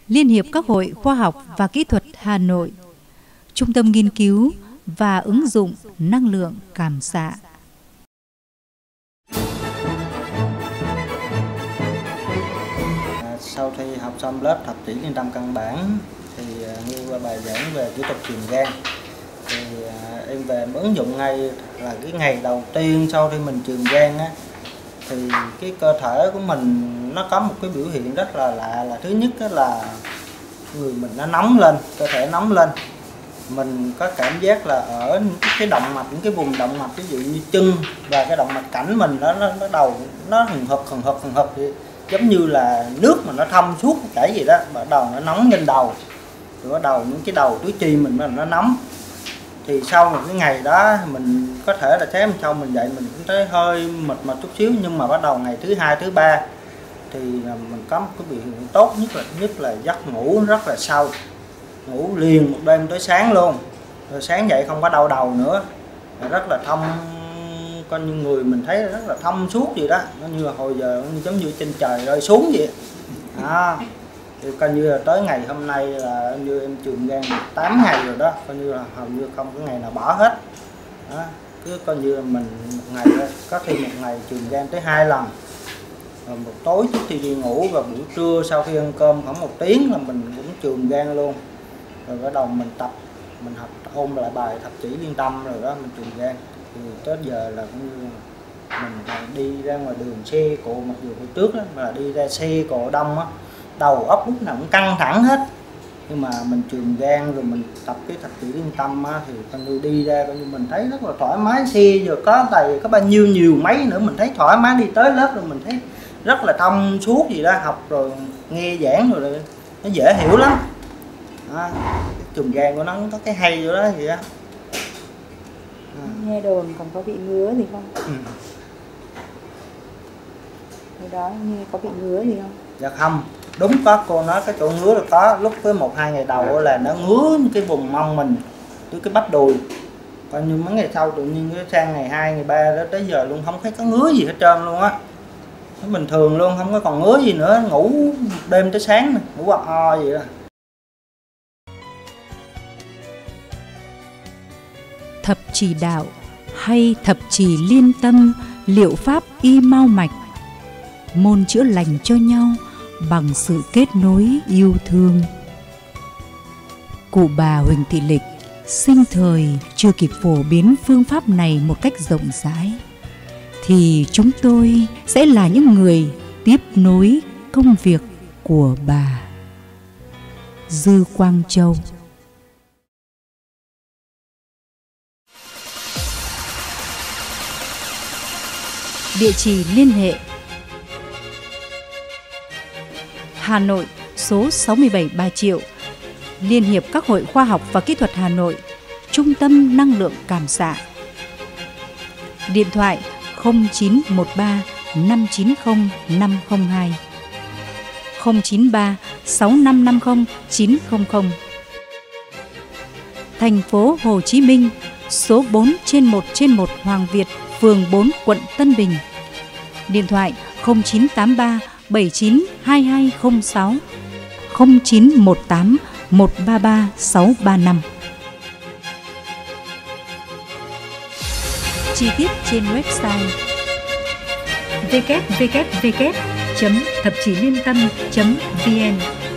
Liên hiệp các hội khoa học và kỹ thuật Hà Nội, Trung tâm nghiên cứu và ứng dụng năng lượng cảm xạ. Sau khi học xong lớp thập chỉ liên tâm căn bản thì nghe qua bài giảng về kỹ thuật truyền gan thì em về em ứng dụng ngay là cái ngày đầu tiên sau khi mình truyền gan á, thì cái cơ thể của mình nó có một cái biểu hiện rất là lạ, là thứ nhất là người mình nó nóng lên, cơ thể nóng lên, mình có cảm giác là ở những cái động mạch, những cái vùng động mạch ví dụ như chân và cái động mạch cảnh mình nó đầu nó hừng hực thì giống như là nước mà nó thâm suốt chảy gì đó, bắt đầu nó nóng lên đầu, rồi bắt đầu những cái đầu tứ chi mình nó nóng. Thì sau một cái ngày đó mình có thể là sáng hôm sau mình dậy mình cũng thấy hơi mệt chút xíu, nhưng mà bắt đầu ngày thứ hai thứ ba thì mình có một cái biểu hiện tốt, nhất là giấc ngủ rất là sâu, ngủ liền một đêm tới sáng luôn, rồi sáng dậy không có đau đầu nữa, rất là thông, coi như người mình thấy rất là thông suốt gì đó, nó như là hồi giờ giống như trên trời rơi xuống vậy đó. Thì coi như là tới ngày hôm nay là như em truyền gan được 8 ngày rồi đó, coi như là hầu như không có ngày nào bỏ hết đó. Cứ coi như là mình một ngày đó, có khi một ngày truyền gan tới 2 lần, rồi một tối trước khi đi ngủ và buổi trưa sau khi ăn cơm khoảng 1 tiếng là mình cũng truyền gan luôn. Rồi bắt đầu mình tập, mình học ôn lại bài thập chỉ liên tâm rồi đó, mình truyền gan. Thì tới giờ là cũng như mình đi ra ngoài đường xe cộ, mặc dù hồi trước đó, mà đi ra xe cộ đông á, đầu óc lúc nào cũng căng thẳng hết, nhưng mà mình truyền gan rồi mình tập cái thập chỉ liên tâm á, thì coi như đi ra coi như mình thấy rất là thoải mái, xe giờ có bao nhiêu nhiều máy nữa mình thấy thoải mái, đi tới lớp rồi mình thấy rất là thông suốt gì đó, học rồi nghe giảng rồi nó dễ hiểu lắm đó. Truyền gan của nó có cái hay rồi đó vậy đó. Nghe đồn còn có bị ngứa gì không? Hồi đó như có bị ngứa gì không? Dạ không, đúng, có cô nói cái chỗ ngứa là có, lúc với 1-2 ngày đầu là nó ngứa cái vùng mông mình, cái bắp đùi, còn như mấy ngày sau tự nhiên sang ngày 2, ngày 3 đó tới giờ luôn không thấy có ngứa gì hết trơn luôn á, nó bình thường luôn, không có còn ngứa gì nữa, ngủ đêm tới sáng này, ngủ o vậy đó. Thập chỉ đạo hay thập chỉ liên tâm, liệu pháp y mau mạch, môn chữa lành cho nhau bằng sự kết nối yêu thương. Cụ bà Huỳnh Thị Lịch sinh thời chưa kịp phổ biến phương pháp này một cách rộng rãi, thì chúng tôi sẽ là những người tiếp nối công việc của bà. Dư Quang Châu. Địa chỉ liên hệ: Hà Nội, số 67 Bà Triệu, Liên hiệp các hội khoa học và kỹ thuật Hà Nội, Trung tâm năng lượng cảm xạ. Điện thoại 0913 590 502, 093 6550 900. Thành phố Hồ Chí Minh, số 4/1/1 Hoàng Việt, phường 4, quận Tân Bình. Điện thoại 0983 792206, 0918 133 635. Chi tiết trên website www.thapchilientam.vn.